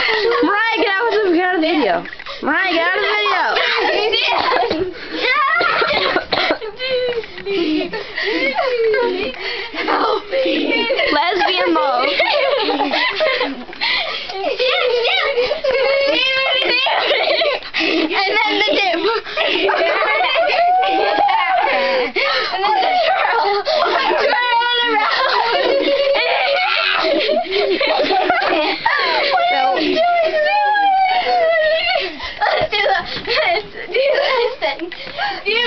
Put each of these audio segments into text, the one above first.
Mariah, get out of the video. Mariah, get out of the video. Help me. Lesbian mode. And then the dip. And then the twirl. Twirl around. What are you doing? Let's do this thing. Do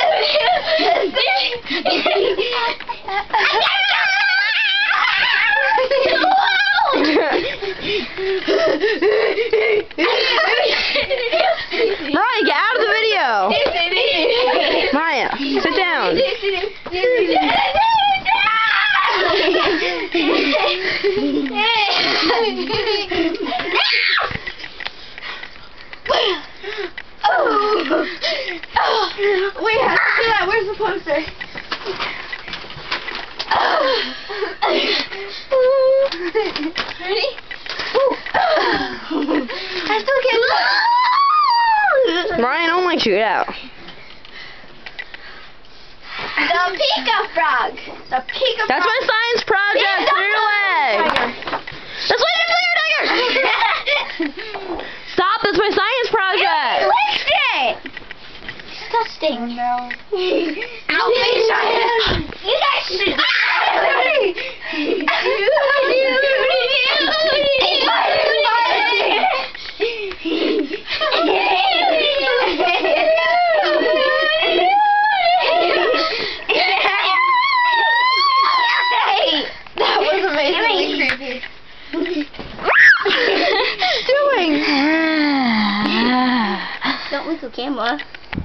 this thing. Mariah, get out of the video. Mariah, sit down. Wait, how do you do that? Where's the poster? Ready? I still can't. Mariah, don't like you. Get out. The Pika Frog. The Pika Frog. That's my science project. Clear your leg. That's why you're clear, Tiger. Stop. That's my science project. You licked it. Disgusting. Oh, no. Ow, you guys should. That was amazingly creepy. Doing? Don't look at the camera.